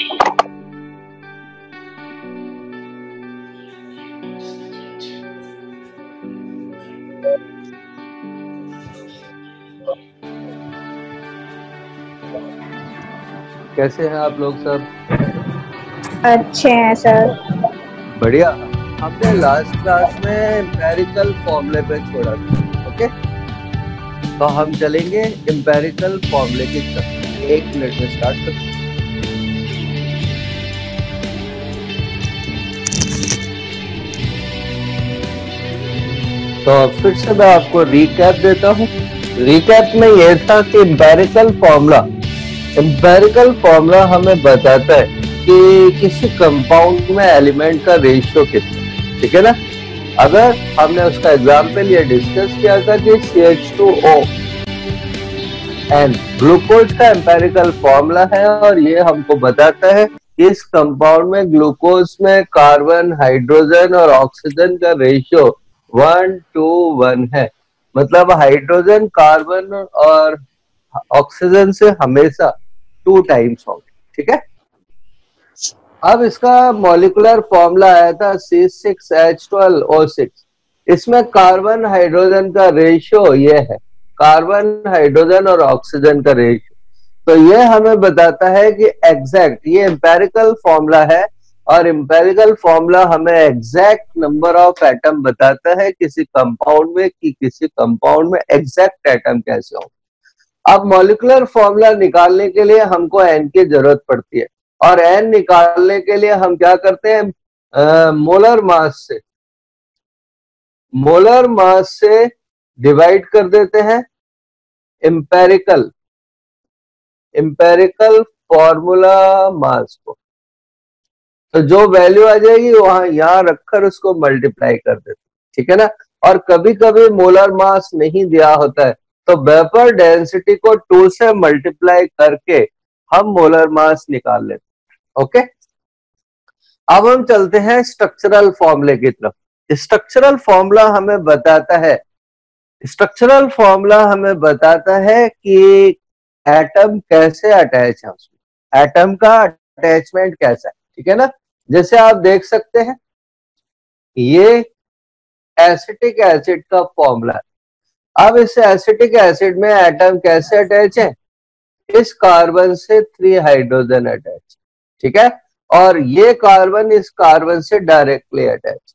कैसे हैं आप लोग सब? अच्छे हैं सर। बढ़िया। हमने लास्ट क्लास में एम्पेरिकल फॉर्मूले पे छोड़ा था। ओके, तो हम चलेंगे एम्पेरिकल फॉर्मूले की तरफ। 1 मिनट में स्टार्ट करते हैं। तो फिर से मैं आपको रिकैप देता हूँ। रिकैप में यह था कि एम्पेरिकल फॉर्मूला हमें बताता है कि किसी कंपाउंड में एलिमेंट का रेशियो कितना, ठीक है ना। अगर हमने उसका एग्जाम्पल ये डिस्कस किया था कि CH2O एंड ग्लूकोज का एम्पेरिकल फॉर्मूला है और ये हमको बताता है कि इस कंपाउंड में ग्लूकोज में कार्बन, हाइड्रोजन और ऑक्सीजन का रेशियो 1:1 है। मतलब हाइड्रोजन कार्बन और ऑक्सीजन से हमेशा 2 टाइम्स होंगे, ठीक है। अब इसका मॉलिक्यूलर फॉर्मूला आया था C6H12O6। इसमें कार्बन हाइड्रोजन का रेशियो ये है, कार्बन हाइड्रोजन और ऑक्सीजन का रेशियो। तो ये हमें बताता है कि एग्जैक्ट, ये एम्पेरिकल फॉर्मूला है और एम्पेरिकल फॉर्मूला हमें एग्जैक्ट नंबर ऑफ एटम बताता है किसी कंपाउंड में, कि किसी कंपाउंड में एग्जैक्ट एटम कैसे होंगे। अब मॉलिक्यूलर फॉर्मूला निकालने के लिए हमको n की जरूरत पड़ती है और n निकालने के लिए हम क्या करते हैं, मोलर मास से डिवाइड कर देते हैं एम्पेरिकल फॉर्मूला मास को। तो जो वैल्यू आ जाएगी वहां यहां रखकर उसको मल्टीप्लाई कर देते, ठीक है ना। और कभी कभी मोलर मास नहीं दिया होता है तो वेपर डेंसिटी को 2 से मल्टीप्लाई करके हम मोलर मास निकाल लेते हैं। ओके, अब हम चलते हैं स्ट्रक्चरल फॉर्मूले की तरफ। स्ट्रक्चरल फॉर्मूला हमें बताता है कि एटम कैसे अटैच है उसमें, एटम का अटैचमेंट कैसा है, ठीक है ना। जैसे आप देख सकते हैं ये एसिटिक एसिड का फॉर्मूला है। अब इस एसिटिक एसिड में एटम कैसे अटैच है, इस कार्बन से 3 हाइड्रोजन अटैच, ठीक है। और ये कार्बन इस कार्बन से डायरेक्टली अटैच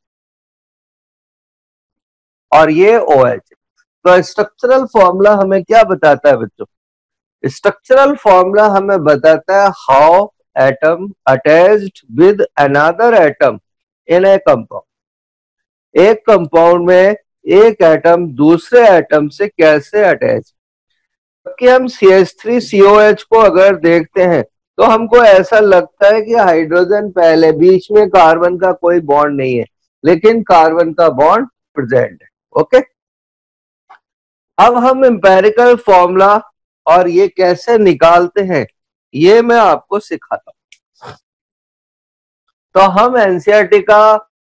और ये OH। तो स्ट्रक्चरल फॉर्मूला हमें क्या बताता है बच्चों? स्ट्रक्चरल फॉर्मूला हमें बताता है how atom attached with another atom in a compound. एक कंपाउंड में एक एटम दूसरे एटम से कैसे अटैच। कि हम CH3COH को अगर देखते हैं तो हमको ऐसा लगता है कि हाइड्रोजन पहले, बीच में कार्बन का कोई बॉन्ड नहीं है, लेकिन कार्बन का बॉन्ड प्रेजेंट है। ओके, अब हम एम्पेरिकल फॉर्मूला और ये कैसे निकालते हैं ये मैं आपको सिखाता हूं। तो हम एनसीईआरटी का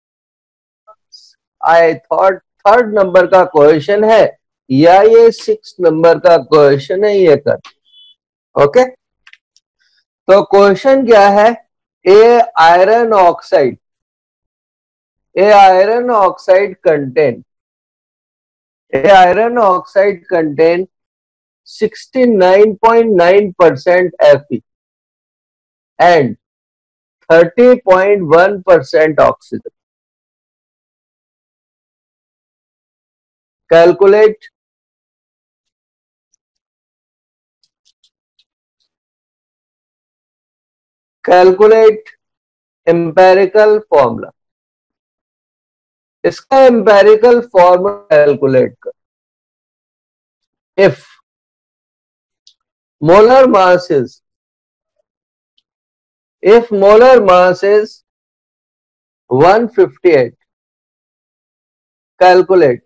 आई थॉट 3rd नंबर का क्वेश्चन है या ये 6 नंबर का क्वेश्चन है, ये कर। ओके, तो क्वेश्चन क्या है? A iron oxide contain 69.9% Fe and 30.1% oxygen. Calculate empirical formula. इसका empirical formula कैलकुलेट कर। If molar mass is 158, calculate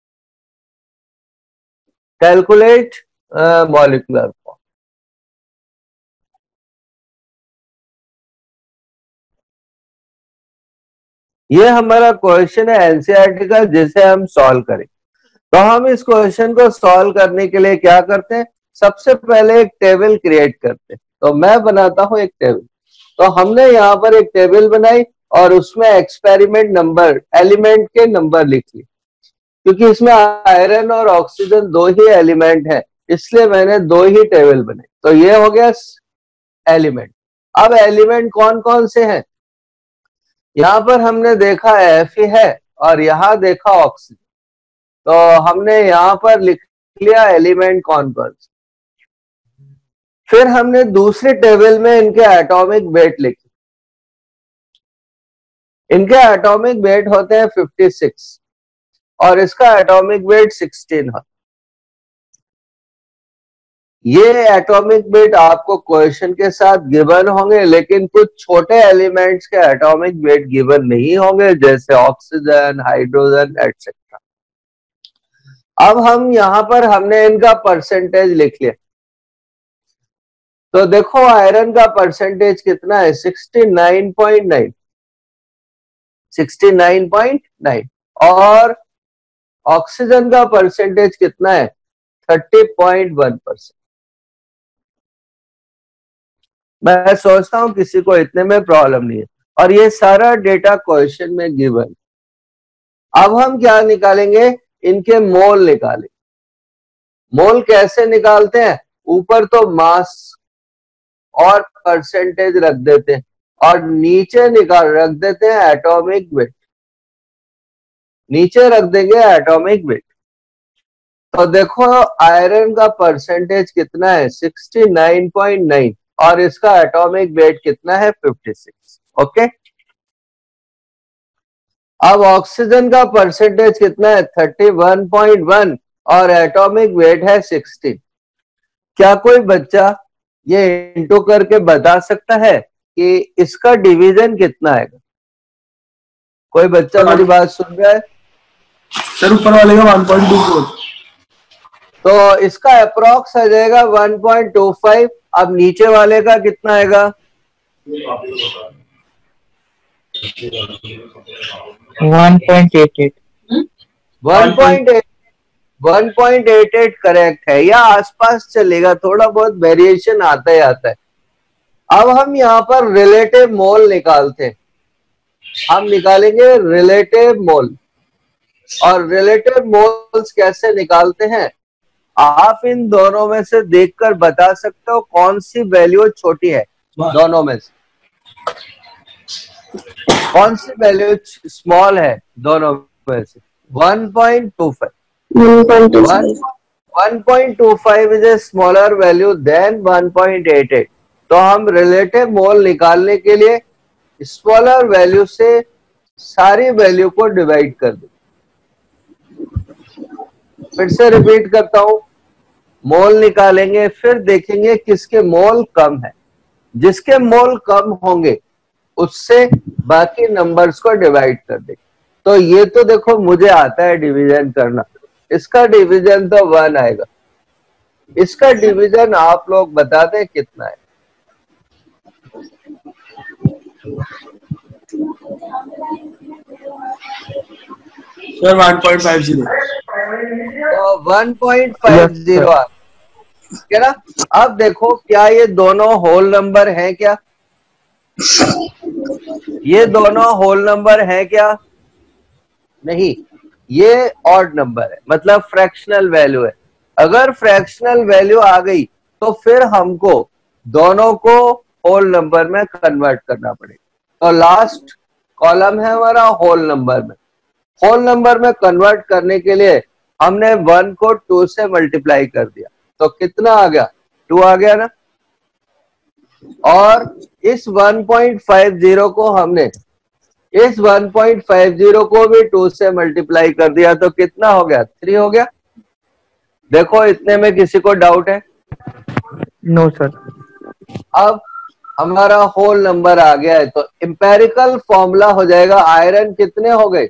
molecular form। ये हमारा क्वेश्चन है एनसीईआरटी का, जिसे हम सॉल्व करें। तो हम इस क्वेश्चन को सॉल्व करने के लिए क्या करते हैं, सबसे पहले एक टेबल क्रिएट करते हैं। तो मैं बनाता हूं एक टेबल। तो हमने यहाँ पर एक टेबल बनाई और उसमें एक्सपेरिमेंट नंबर, एलिमेंट के नंबर लिख लिए, क्योंकि इसमें आयरन और ऑक्सीजन दो ही एलिमेंट है, इसलिए मैंने दो ही टेबल बनाई। तो ये हो गया एलिमेंट। अब एलिमेंट कौन कौन से हैं? यहां पर हमने देखा Fe है और यहां देखा ऑक्सीजन, तो हमने यहां पर लिख लिया एलिमेंट कौन कौन से। फिर हमने दूसरी टेबल में इनके एटॉमिक वेट लिखे। इनके एटॉमिक वेट होते हैं 56 और इसका एटॉमिक वेट 16 है। ये एटॉमिक वेट आपको क्वेश्चन के साथ गिवन होंगे, लेकिन कुछ छोटे एलिमेंट्स के एटॉमिक वेट गिवन नहीं होंगे, जैसे ऑक्सीजन, हाइड्रोजन एटसेट्रा। अब हम यहां पर हमने इनका परसेंटेज लिख लिया। तो देखो आयरन का परसेंटेज कितना है? 69.9, 69.9। और ऑक्सीजन का परसेंटेज कितना है? 30.1%। मैं सोचता हूं किसी को इतने में प्रॉब्लम नहीं है, और ये सारा डेटा क्वेश्चन में गिवन। अब हम क्या निकालेंगे? इनके मोल निकालेंगे। मोल कैसे निकालते हैं? ऊपर तो मास और परसेंटेज रख देते हैं और नीचे रख देते हैं एटॉमिक वेट। नीचे रख देंगे एटॉमिक वेट। तो देखो आयरन का परसेंटेज कितना है? 69.9 और इसका एटॉमिक वेट कितना है? 56। ओके। अब ऑक्सीजन का परसेंटेज कितना है? 31.1 और एटॉमिक वेट है 16। क्या कोई बच्चा ये इंटू करके बता सकता है कि इसका डिवीजन कितना आएगा? कोई बच्चा मेरी बात सुन रहा है? सर ऊपर वाले का 1.24, तो इसका अप्रोक्स आ जाएगा 1.25। अब नीचे वाले का कितना आएगा? 1.88। 1.88 करेक्ट है, या आसपास चलेगा, थोड़ा बहुत वेरिएशन आता ही आता है। अब हम यहाँ पर रिलेटिव मोल निकालते हैं। हम निकालेंगे रिलेटिव मोल। और रिलेटिव मोल्स कैसे निकालते हैं? आप इन दोनों में से देखकर बता सकते हो कौन सी वैल्यू छोटी है। दोनों में से कौन सी वैल्यू स्मॉल है? दोनों में से 1.25। 1.25 is a smaller value than 1.88। तो हम रिलेटिव मोल निकालने के लिए स्मॉलर वैल्यू से सारी वैल्यू को डिवाइड कर दें। फिर से रिपीट करता हूं, मोल निकालेंगे, फिर देखेंगे किसके मोल कम है। जिसके मोल कम होंगे उससे बाकी नंबर्स को डिवाइड कर देंगे। तो ये तो देखो मुझे आता है डिवीजन करना, इसका डिवीजन तो 1 आएगा। इसका डिवीजन आप लोग बता दें कितना है? सर 1.50। तो 1.50 आ ठीक है ना। अब देखो क्या ये दोनों होल नंबर हैं क्या? ये दोनों होल नंबर है क्या? नहीं, ये ऑड नंबर है, मतलब फ्रैक्शनल वैल्यू है। अगर फ्रैक्शनल वैल्यू आ गई तो फिर हमको दोनों को होल नंबर में कन्वर्ट करना पड़ेगा। तो लास्ट कॉलम है हमारा होल नंबर में। होल नंबर में कन्वर्ट करने के लिए हमने 1 को 2 से मल्टीप्लाई कर दिया, तो कितना आ गया? 2 आ गया ना। और इस 1.50 को हमने इस 1.50 को भी 2 से मल्टीप्लाई कर दिया, तो कितना हो गया? 3 हो गया। देखो इतने में किसी को डाउट है? No sir. अब हमारा होल नंबर आ गया है, तो एम्पेरिकल फॉर्मूला हो जाएगा। आयरन कितने हो गए?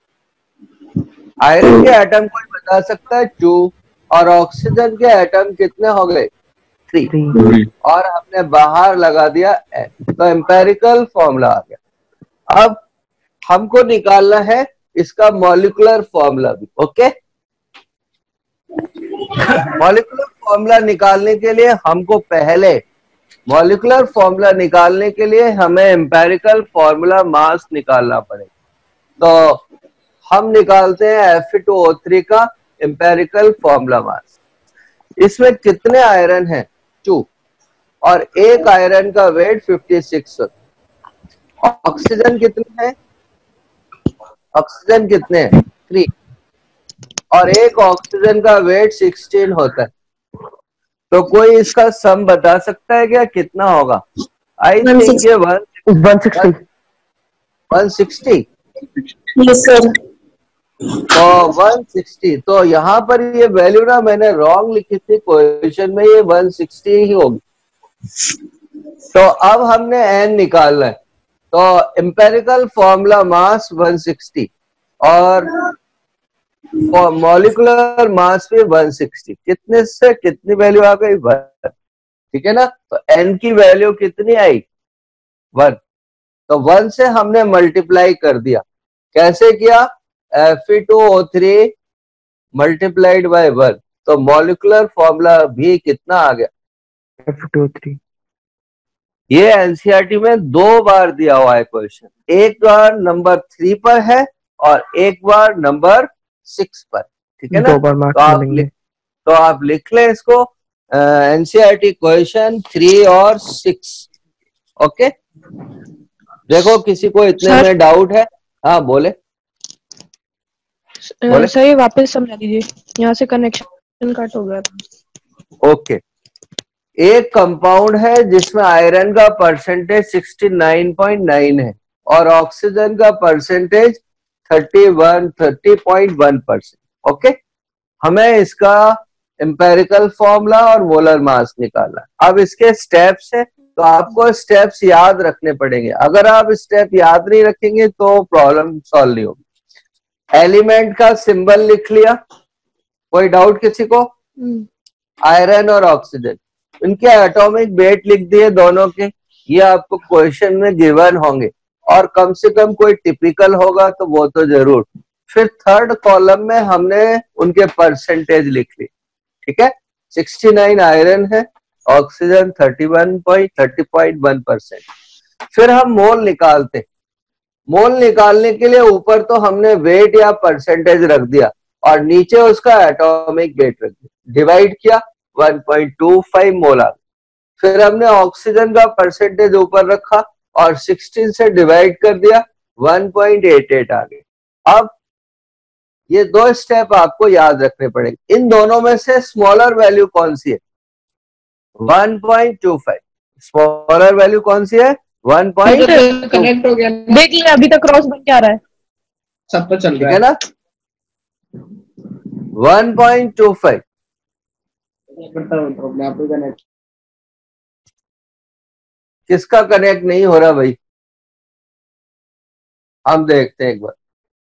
आयरन के एटम कोई बता सकता है? 2। और ऑक्सीजन के एटम कितने हो गए? 3। और हमने बाहर लगा दिया N, तो एम्पेरिकल फॉर्मूला आ गया। अब हमको निकालना है इसका मॉलिक्यूलर फॉर्मूला भी। ओके, मॉलिक्यूलर फॉर्मूला निकालने के लिए हमको पहले मॉलिक्यूलर फॉर्मूला निकालने के लिए हमें एम्पेरिकल फॉर्मूला मास निकालना पड़ेगा। तो हम निकालते हैं Fe2O3 का एम्पेरिकल फॉर्मूला मास। इसमें कितने आयरन हैं? 2, और एक आयरन का वेट 56 होता है। ऑक्सीजन कितने हैं? ऑक्सीजन कितने हैं? 3, और एक ऑक्सीजन का वेट 16 होता है। तो कोई इसका सम बता सकता है क्या कितना होगा? आई थिंक ये 160। 160। Yes sir. तो 160, तो यहाँ पर ये वैल्यू ना मैंने रॉन्ग लिखी थी क्वेश्चन में, ये 160 ही होगी। तो अब हमने n निकालना है। तो एम्पेरिकल फॉर्मूला मास 160 और मॉलिक्यूलर मास भी 160। कितने से कितनी वैल्यू आ गई? 1। ठीक है ना? तो n की वैल्यू कितनी आई? 1। तो 1 से हमने मल्टीप्लाई कर दिया। कैसे किया? Fe2O3 multiplied by 1। तो मॉलिक्यूलर फॉर्मूला भी कितना आ गया? Fe2O3। ये एनसीईआरटी में 2 बार दिया हुआ है क्वेश्चन, एक बार नंबर 3 पर है और एक बार नंबर 6 पर। ठीक है ना? 2 बार मार्क्स मिलेंगे। तो आप लिख लें इसको, एनसीईआरटी क्वेश्चन 3 और 6। ओके, देखो किसी को इतने में डाउट है? हाँ बोले। सर ये वापस समझा दीजिए, यहाँ से कनेक्शन कट हो गया था। ओके, एक कंपाउंड है जिसमें आयरन का परसेंटेज 69.9 है और ऑक्सीजन का परसेंटेज 30.1%। ओके, हमें इसका एम्पेरिकल फॉर्मूला और मोलर मास निकालना है। अब इसके स्टेप्स है, तो आपको स्टेप्स याद रखने पड़ेंगे। अगर आप स्टेप याद नहीं रखेंगे तो प्रॉब्लम सॉल्व नहीं होगी। एलिमेंट का सिंबल लिख लिया, कोई डाउट किसी को? आयरन और ऑक्सीजन, इनके एटॉमिक वेट लिख दिए दोनों के, ये आपको क्वेश्चन में गिवन होंगे, और कम से कम कोई टिपिकल होगा तो वो तो जरूर। फिर थर्ड कॉलम में हमने उनके परसेंटेज लिख ली। ठीक है, 69 आयरन है, ऑक्सीजन 30.1%। फिर हम मोल निकालते। मोल निकालने के लिए ऊपर तो हमने वेट या परसेंटेज रख दिया और नीचे उसका एटॉमिक वेट रख दिया, डिवाइड किया, 1.25 मोल आ गया। फिर हमने ऑक्सीजन का परसेंटेज ऊपर रखा और 16 से डिवाइड कर दिया, 1.88 आ गया। अब ये 2 स्टेप आपको याद रखने पड़ेंगे। इन दोनों में से स्मॉलर वैल्यू कौन सी है? 1.25। स्मॉलर वैल्यू कौन सी है? 1.25। कनेक्ट हो गया, देख लिया अभी तक क्रॉस बन के आ रहा है, सब तो चल ठीक रहा है ना? 1.25। किसका कनेक्ट नहीं हो रहा भाई? हम देखते हैं एक बार।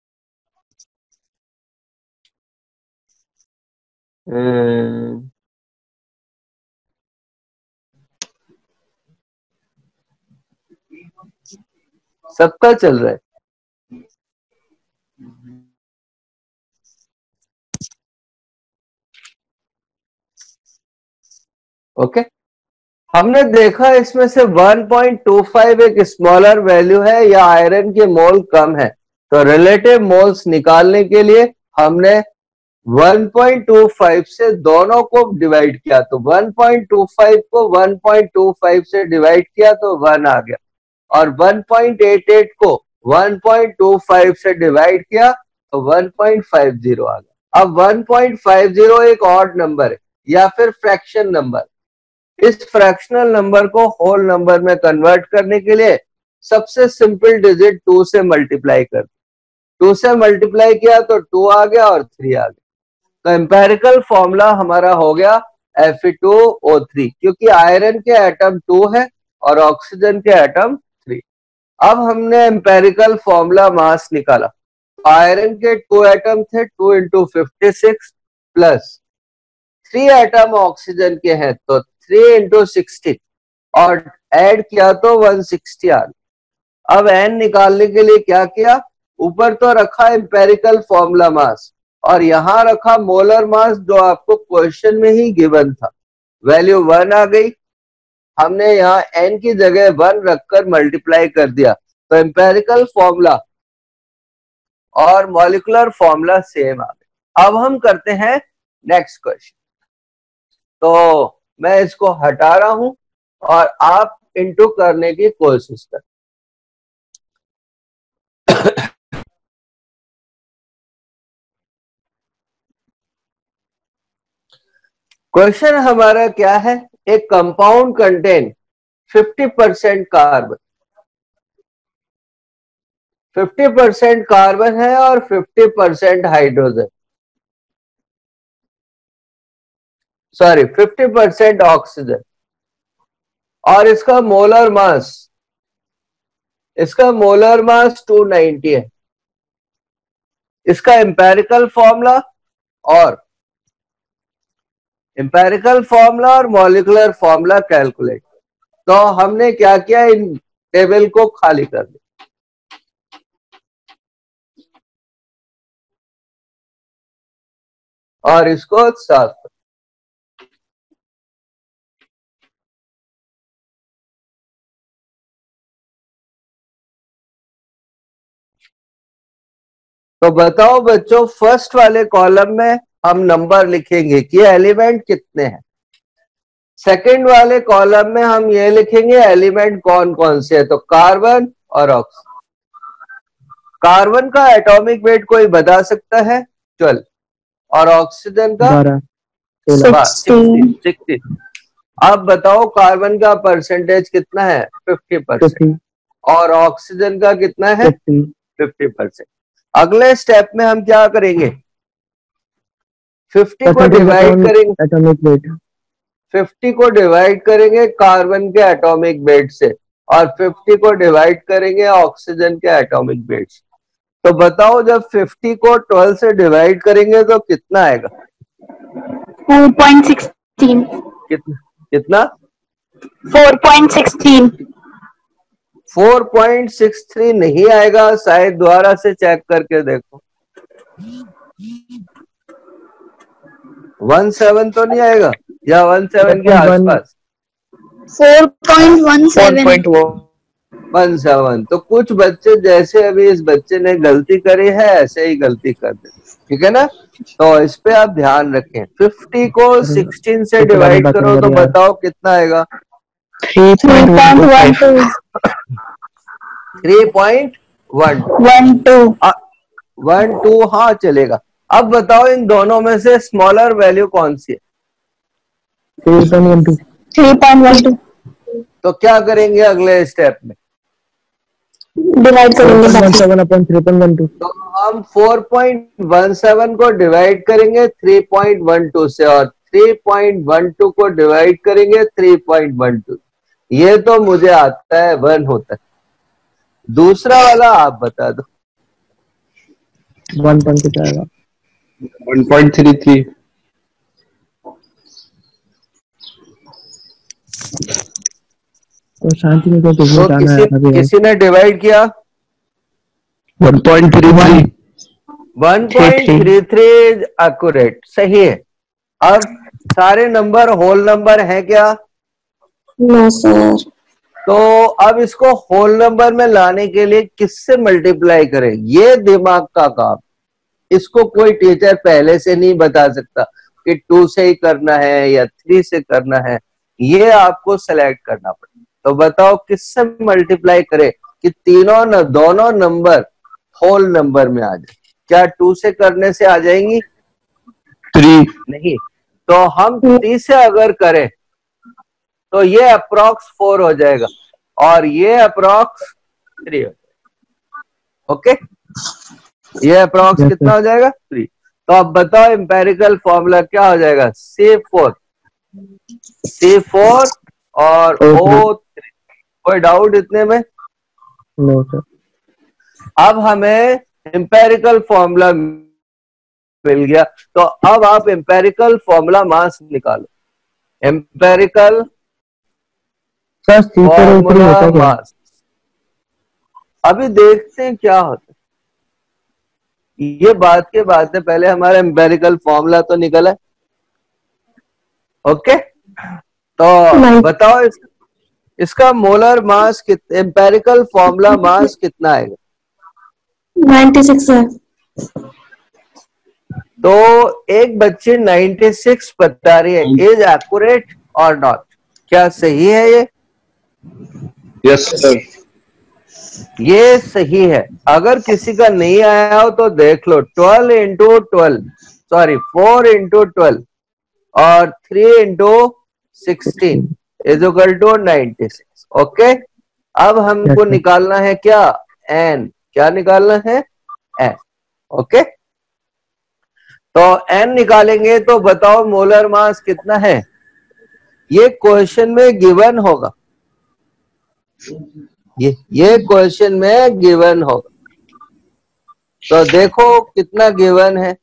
सबका चल रहा है। ओके, हमने देखा इसमें से 1.25 एक स्मॉलर वैल्यू है या आयरन के मोल कम है। तो रिलेटिव मोल्स निकालने के लिए हमने 1.25 से दोनों को डिवाइड किया, तो 1.25 को 1.25 से डिवाइड किया तो 1 आ गया, और 1.88 को 1.25 से डिवाइड किया तो 1.50 आ गया। अब 1.50 एक ऑड नंबर है या फिर फ्रैक्शन नंबर। इस फ्रैक्शनल नंबर को होल नंबर में कन्वर्ट करने के लिए सबसे सिंपल डिजिट 2 से मल्टीप्लाई कर, 2 से मल्टीप्लाई किया तो 2 आ गया और 3 आ गया। तो एम्पेरिकल फॉर्मूला हमारा हो गया Fe2O3, क्योंकि आयरन के एटम 2 है और ऑक्सीजन के एटम 3। अब हमने एम्पेरिकल फॉर्मूला मास निकाला। आयरन के 2 एटम थे, 2 × 56 प्लस 3 एटम ऑक्सीजन के हैं तो 3 × 16 और ऐड किया तो 160 आ गया। अब n निकालने के लिए क्या किया? ऊपर तो रखा एम्पेरिकल फॉर्मूला मास और यहां रखा मोलर मास जो आपको क्वेश्चन में ही गिवन था। वैल्यू 1 आ गई। हमने यहाँ n की जगह 1 रखकर मल्टीप्लाई कर दिया, तो एम्पेरिकल फॉर्मूला और मॉलिक्यूलर फॉर्मूला सेम आ गए। अब हम करते हैं नेक्स्ट क्वेश्चन। तो मैं इसको हटा रहा हूं और आप इनटू करने की कोशिश करें। क्वेश्चन हमारा क्या है? एक कंपाउंड कंटेन 50% कार्बन, 50% कार्बन है और 50% हाइड्रोजन, सॉरी 50% ऑक्सीजन, और इसका मोलर मास 290 है। इसका एम्पेरिकल फॉर्मूला और मॉलिक्यूलर फॉर्मूला कैलकुलेट। तो हमने क्या किया, इन टेबल को खाली कर दिया और इसको साफ कर। तो बताओ बच्चों, फर्स्ट वाले कॉलम में हम नंबर लिखेंगे कि एलिमेंट कितने हैं। सेकंड वाले कॉलम में हम ये लिखेंगे एलिमेंट कौन कौन से है। तो कार्बन और ऑक्सीजन। कार्बन का एटॉमिक वेट कोई बता सकता है? 12। और ऑक्सीजन का 16। अब बताओ कार्बन का परसेंटेज कितना है? 50%। और ऑक्सीजन का कितना है? 50%। अगले स्टेप में हम क्या करेंगे? 50 को डिवाइड करेंगे, एटॉमिक वेट 50 को डिवाइड करेंगे कार्बन के एटॉमिक वेट से और 50 को डिवाइड करेंगे ऑक्सीजन के एटॉमिक वेट से। तो बताओ जब 50 को 12 से डिवाइड करेंगे तो कितना आएगा? 4.16। कितना? 4.16। 4.63 नहीं आएगा, शायद दोबारा से चेक करके देखो। 17 तो नहीं आएगा, या 17 के आसपास? 4.17। तो कुछ बच्चे, जैसे अभी इस बच्चे ने गलती करी है, ऐसे ही गलती कर दे, ठीक है ना? तो इस पे आप ध्यान रखें। 50 को 16 से डिवाइड करो तो बताओ कितना आएगा? 3.12। हाँ चलेगा। अब बताओ इन दोनों में से स्मॉलर वैल्यू कौन सी है? 3.12। तो क्या करेंगे अगले स्टेप में? डिवाइड करेंगे। 3.12। तो हम 4.17 को डिवाइड करेंगे 3.12 से और 3.12 को डिवाइड करेंगे 3.12। ये तो मुझे आता है 1 होता है। दूसरा वाला आप बता दो। 1.33। तो शांति में तो किसी ने डिवाइड किया? 1.33। 1.33 एक्यूरेट, सही है। अब सारे नंबर होल नंबर है क्या? No sir. तो अब इसको होल नंबर में लाने के लिए किससे मल्टीप्लाई करें? ये दिमाग का काम। इसको कोई टीचर पहले से नहीं बता सकता कि 2 से ही करना है या 3 से करना है। ये आपको सेलेक्ट करना पड़ेगा। तो बताओ किससे मल्टीप्लाई करें कि दोनों नंबर होल नंबर में आ जाए? क्या 2 से करने से आ जाएंगी? 3 नहीं। तो हम 3 से अगर करें तो ये अप्रॉक्स 4 हो जाएगा और ये अप्रॉक्स 3 हो जाएगा। ओके, ये अप्रॉक्स कितना हो जाएगा? 3। तो अब बताओ एम्पेरिकल फॉर्मूला क्या हो जाएगा? C4 और O3। कोई डाउट इतने में? No sir. अब हमें एम्पेरिकल फॉर्मूला मिल गया, तो अब आप एम्पेरिकल फॉर्मूला मास निकालो। Empirical formula mass. अभी देखते हैं क्या होता है। ये बात के बाद में पहले हमारा एम्पेरिकल फॉर्मूला तो निकला है। ओके, तो बताओ इसका molar mass empirical formula mass कितना आएगा? 96 है। तो एक बच्ची 96 बता रही है, इज एक्यूरेट और नॉट? क्या सही है ये? Yes sir. ये सही है। अगर किसी का नहीं आया हो तो देख लो, 12 इंटू 12 सॉरी 4 इंटू 12 और 3 into 16 is equal to 96। Okay, अब हमको निकालना है क्या? एन। क्या निकालना है? एन। ओके, तो एन निकालेंगे तो बताओ मोलर मास कितना है? ये क्वेश्चन में गिवन होगा, ये क्वेश्चन में गिवन होगा। तो देखो कितना गिवन है,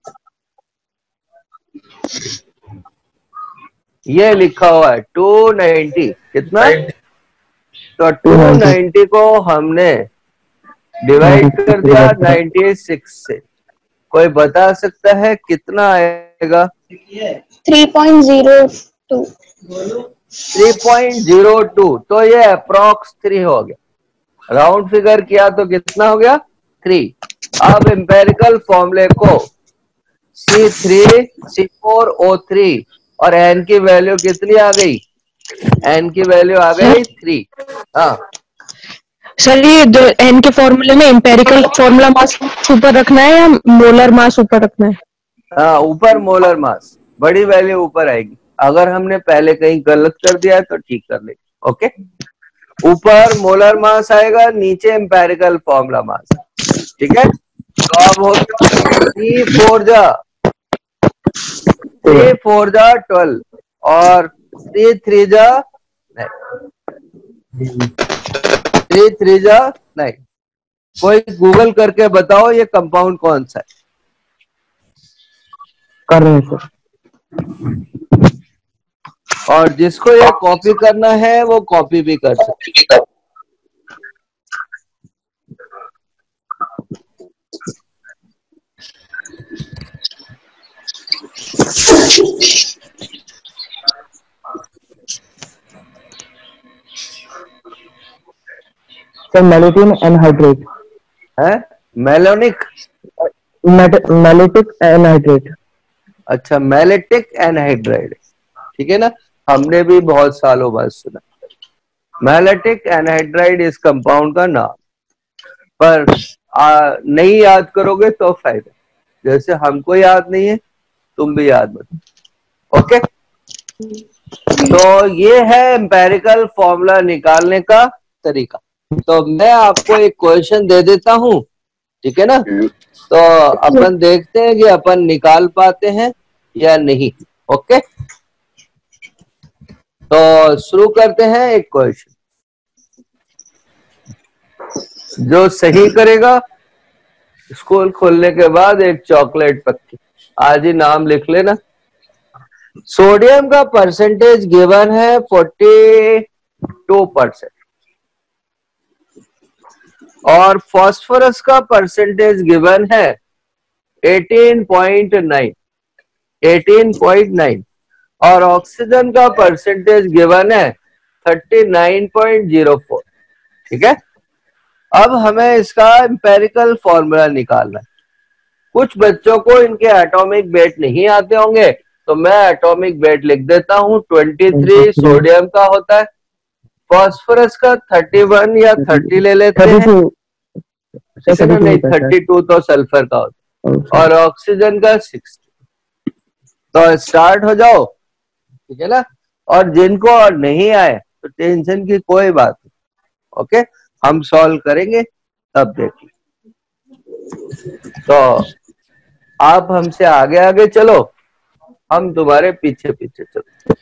ये लिखा हुआ है 290। कितना? तो 290 को हमने डिवाइड कर दिया 96 से। कोई बता सकता है कितना आएगा? 3.02। 3.02। तो ये अप्रॉक्स 3 हो गया। राउंड फिगर किया तो कितना हो गया? 3। अब एम्पेरिकल फॉर्मूले को C3C4O3 और एन की वैल्यू कितनी आ गई? एन की वैल्यू आ गई 3। हाँ सर, ये एन के फॉर्मूले में एम्पेरिकल फॉर्मूला मास ऊपर रखना है या मोलर मास ऊपर रखना है? हाँ, ऊपर मोलर मास, बड़ी वैल्यू ऊपर आएगी। अगर हमने पहले कहीं गलत कर दिया है तो ठीक कर लेंगे। ओके, ऊपर मोलर मास आएगा, नीचे एम्पेरिकल फॉर्मूला मास। ठीक है, तो अब हो गया 3 4 जा 12 और 3 3 जा 9। कोई गूगल करके बताओ ये कंपाउंड कौन सा है? कर रहे हैं सर। और जिसको ये कॉपी करना है वो कॉपी भी कर सकते। सर मेलेटिन एनहाइड्रेट है, मेलोनिक, मेलेटिक एनहाइड्रेट। अच्छा मेलेटिक एनहाइड्राइड, ठीक है ना, हमने भी बहुत सालों बाद सुना। मेलेटिक एनहाइड्राइड इस कंपाउंड का नाम, पर नहीं याद करोगे तो फायदा, जैसे हमको याद नहीं है तुम भी याद मत। ओके, तो ये है एम्पेरिकल फॉर्मूला निकालने का तरीका। तो मैं आपको एक क्वेश्चन दे देता हूं, ठीक है ना, तो अपन देखते हैं कि अपन निकाल पाते हैं या नहीं। ओके, तो शुरू करते हैं एक क्वेश्चन। जो सही करेगा स्कूल खोलने के बाद एक चॉकलेट पक्की, आज ही नाम लिख लेना। सोडियम का परसेंटेज गिवन है 42% और फास्फोरस का परसेंटेज गिवन है 18.9 और ऑक्सीजन का परसेंटेज गिवन है 39.04। ठीक है, अब हमें इसका एम्पेरिकल फॉर्मूला निकालना है। कुछ बच्चों को इनके एटॉमिक वेट नहीं आते होंगे, तो मैं एटॉमिक वेट लिख देता हूं। 23 सोडियम का होता है, फास्फोरस का 31 या 30 ले लेते हैं, ठीक है ना, नहीं 32 तो सल्फर का होता है, और ऑक्सीजन का 60। तो स्टार्ट हो जाओ, ठीक है ना, और जिनको और नहीं आए तो टेंशन की कोई बात नहीं। ओके, हम सॉल्व करेंगे तब देखिए। तो आप हमसे आगे आगे चलो, हम तुम्हारे पीछे पीछे चलो।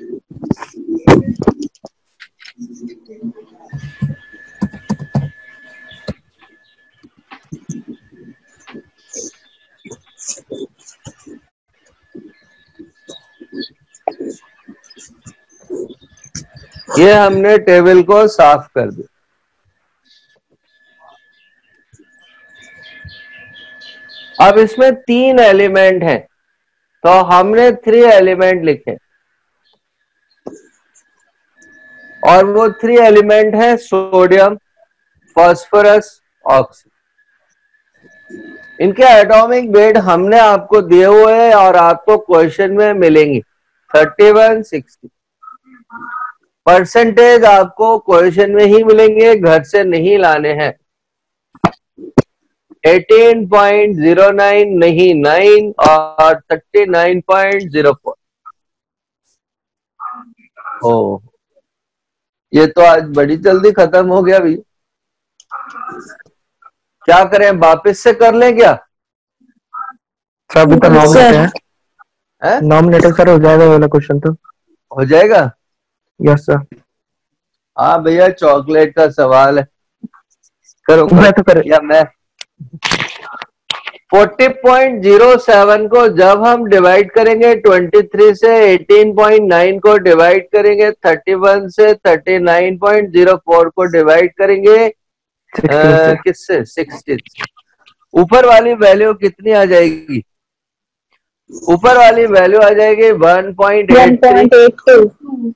ये हमने टेबल को साफ कर दिया। अब इसमें 3 एलिमेंट हैं, तो हमने 3 एलिमेंट लिखे और वो 3 एलिमेंट है सोडियम, फास्फोरस, ऑक्सीजन। इनके एटॉमिक वेट हमने आपको दिए हुए हैं और आपको क्वेश्चन में मिलेंगी 31, 60। परसेंटेज आपको क्वेश्चन में ही मिलेंगे, घर से नहीं लाने हैं। 18.09 नहीं 9 और 39.04। ओ, ये तो आज बड़ी जल्दी खत्म हो गया भैया। क्या करें, वापस से कर लें क्या? सर अभी तो नॉमिनेटेड है, नॉमिनेटेड सर हो जाएगा वाला क्वेश्चन तो हो जाएगा। Yes sir. हाँ भैया, चॉकलेट का सवाल है, करो मैं तो कर या मैं। 40.07 को जब हम डिवाइड करेंगे 23 से, 18.9 को डिवाइड करेंगे 31 से, 39.04 को डिवाइड करेंगे किससे? 60। ऊपर वाली वैल्यू कितनी आ जाएगी? ऊपर वाली वैल्यू आ जाएगी 1.82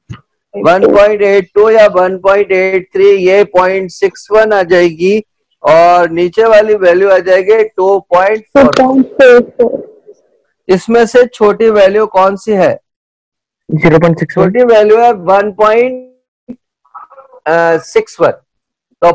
या 1.83, ये 0.61 आ जाएगी। और नीचे वाली वैल्यू आ जाएगी 2.44। इसमें से छोटी वैल्यू कौन सी है? 0.61। छोटी वैल्यू है 1.61। तो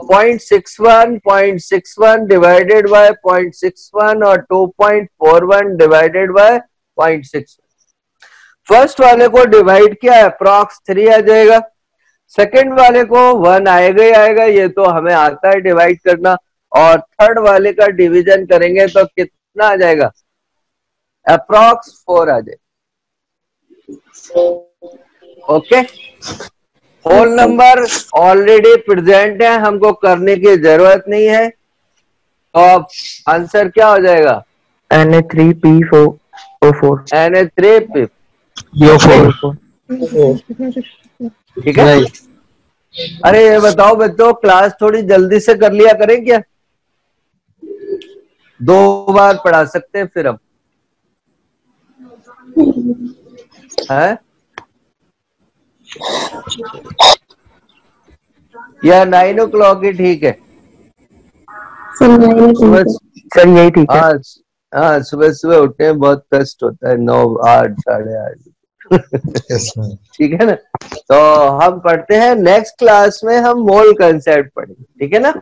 0.61 डिवाइडेड बाय 0.61 और 2.41 डिवाइडेड बाय 0.61। फर्स्ट वाले को डिवाइड किया, अप्रॉक्स 3 आ जाएगा। सेकंड वाले को 1 आएगा ही आएगा, ये तो हमें आता है डिवाइड करना। और थर्ड वाले का डिवीजन करेंगे तो कितना आ जाएगा? अप्रॉक्स 4 आ जाएगा। Okay, whole number already present है, हमको करने की जरूरत नहीं है। तो अब आंसर क्या हो जाएगा? Na3P4O4। Na3P4। ठीक है। अरे ये बताओ बच्चों, क्लास थोड़ी जल्दी से कर लिया करें क्या? 2 बार पढ़ा सकते हैं फिर हम, है या 9 o'clock ही ठीक है? सर यही ठीक है। हाँ, सुबह सुबह उठने में बहुत कष्ट होता है, 9, 8, 8:30। ठीक है ना। तो हम पढ़ते हैं, नेक्स्ट क्लास में हम मोल कंसेप्ट पढ़ेंगे, ठीक है ना।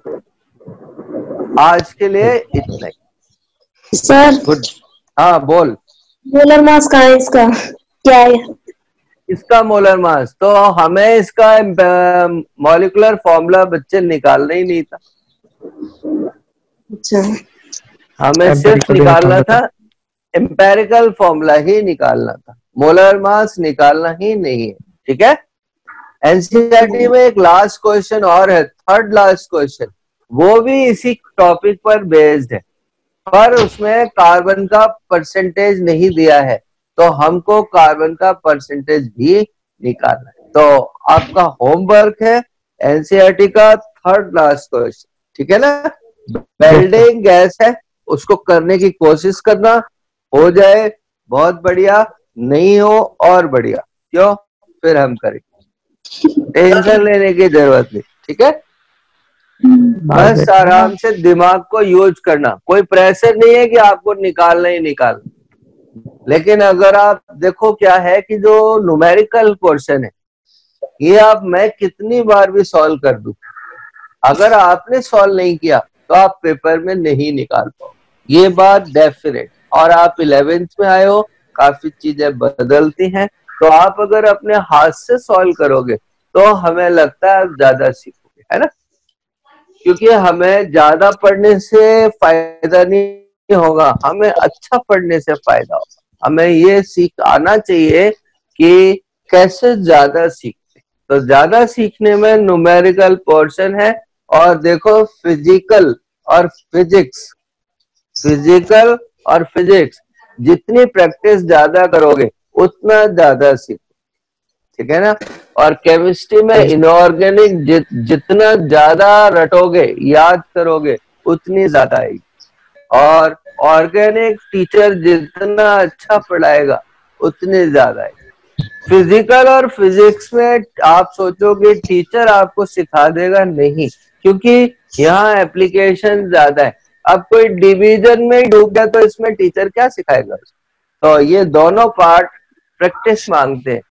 आज के लिए इतना ही। Sir good. हाँ बोल। मोलर मास कहाँ है इसका, क्या है? इसका मोलर मास तो हमें इसका मॉलिक्यूलर फॉर्मूला बच्चे निकालना ही नहीं था, अच्छा, हमें सिर्फ निकालना था, एम्पेरिकल फॉर्मूला ही निकालना था, मोलर मास निकालना ही नहीं है। ठीक है। एनसीईआरटी में एक लास्ट क्वेश्चन और है, थर्ड लास्ट क्वेश्चन, वो भी इसी टॉपिक पर बेस्ड है, पर उसमें कार्बन का परसेंटेज नहीं दिया है, तो हमको कार्बन का परसेंटेज भी निकालना है। तो आपका होमवर्क है एनसीईआरटी का थर्ड लास्ट क्वेश्चन, ठीक है ना। वेल्डिंग गैस है, उसको करने की कोशिश करना, हो जाए बहुत बढ़िया, नहीं हो और बढ़िया, क्यों फिर हम करेंगे, टेंशन लेने की जरूरत नहीं। ठीक है, बस आराम से दिमाग को यूज करना, कोई प्रेशर नहीं है कि आपको निकालना ही निकालना। लेकिन अगर आप देखो क्या है कि जो न्यूमेरिकल क्वेश्चन है ये आप मैं कितनी बार भी सॉल्व कर दूं, अगर आपने सॉल्व नहीं किया तो आप पेपर में नहीं निकाल पाओ, ये बात डेफिनेट। और आप 11th में आए हो, काफी चीजें बदलती हैं, तो आप अगर अपने हाथ से सॉल्व करोगे तो हमें लगता है ज्यादा सीखोगे, है ना। क्योंकि हमें ज्यादा पढ़ने से फायदा नहीं होगा, हमें अच्छा पढ़ने से फायदा होगा। हमें ये सीख आना चाहिए कि कैसे ज्यादा सीखते, तो ज्यादा सीखने में न्यूमेरिकल पोर्शन है। और देखो फिजिकल और फिजिक्स, फिजिकल और फिजिक्स जितनी प्रैक्टिस ज्यादा करोगे उतना ज्यादा सीखो, ठीक है ना। और केमिस्ट्री में इनऑर्गेनिक जितना ज्यादा रटोगे याद करोगे उतनी ज्यादा आएगी, और ऑर्गेनिक टीचर जितना अच्छा पढ़ाएगा उतनी ज्यादा आएगी। फिजिकल और फिजिक्स में आप सोचोगे टीचर आपको सिखा देगा, नहीं, क्योंकि यहाँ एप्लीकेशन ज्यादा है। अब कोई डिवीजन में डूब गया तो इसमें टीचर क्या सिखाएगा? तो ये दोनों पार्ट प्रैक्टिस मांगते हैं।